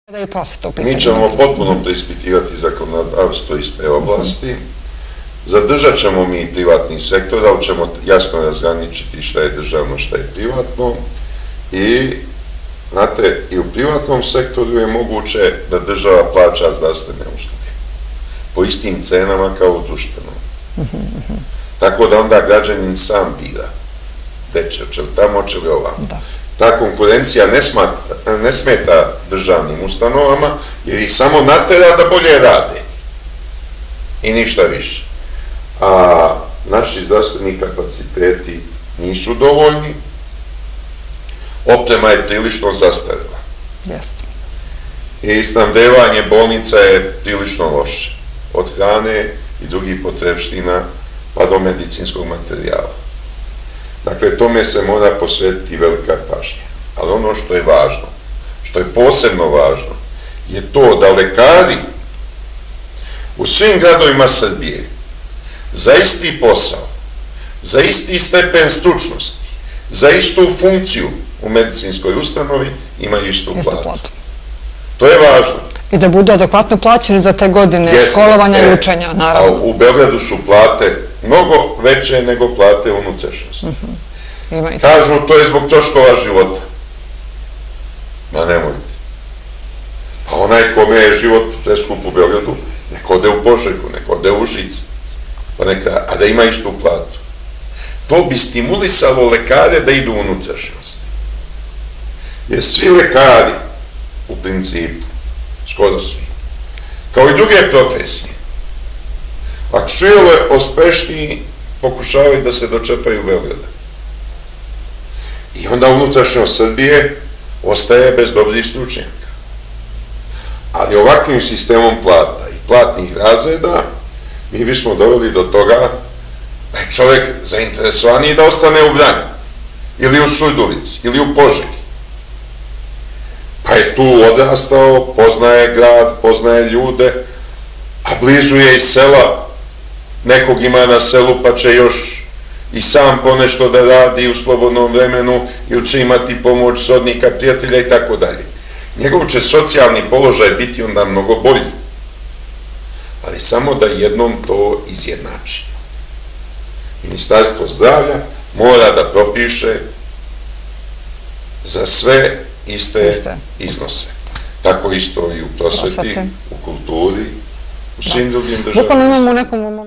Mi ćemo potpuno preispitivati zakonodavstvo iz te oblasti. Zadržat ćemo mi privatni sektor, ali ćemo jasno razgraničiti šta je državno, šta je privatno. I, znate, i u privatnom sektoru je moguće da država plaća zdravstvene usluge po istim cenama kao u društvenom. Tako da onda građanin sam bira gde će li tamo, će li ovamo. Ta konkurencija ne smeta državnim ustanovama, jer ih samo natera da bolje rade. I ništa više. A naši zdravstveni kapaciteti nisu dovoljni, oprema je prilično zastarela. I snabdevanje bolnica je prilično loše. Od hrane i drugih potrepština pa do medicinskog materijala. Dakle, tome se mora posvetiti velika pažnja. Ali ono što je važno, što je posebno važno, je to da lekari u svim gradovima Srbije za isti posao, za isti stepen stručnosti, za istu funkciju u medicinskoj ustanovi imaju istu platu. To je važno. I da budu adekvatno plaćeni za te godine školovanja i učenja, naravno. A u Beogradu su plate mnogo veće nego plate u unutrašnjosti. Kažu, to je zbog troškova života. Ma nemojte. Pa onaj kome je život preskup u Beogradu, nek ode u Požegu, nek ode u Užice, a da ima istu platu. To bi stimulisalo lekare da idu u unutrašnjost. Jer svi lekari, u principu, skoro svi, kao i druge profesije, ako su uspešniji, pokušavaju da se dočepaju Beograda. I onda unutrašnjost Srbije ostaje bez dobrih stručnjaka. Ali ovakvim sistemom plata i platnih razreda mi bismo doveli do toga da je čovek zainteresovaniji da ostane u Vranju, ili u Surdulici, ili u Požegi. Pa je tu odrastao, poznaje grad, poznaje ljude, a blizu je i sela, nekog ima na selu pa će još i sam ponešto da radi u slobodnom vremenu ili će imati pomoć srodnika, prijatelja i tako dalje. Njegov će socijalni položaj biti onda mnogo bolji. Ali samo da jednom to izjednači. Ministarstvo zdravlja mora da propiše za sve iste iznose. Tako isto i u prosveti, u kulturi, u svim drugim državama.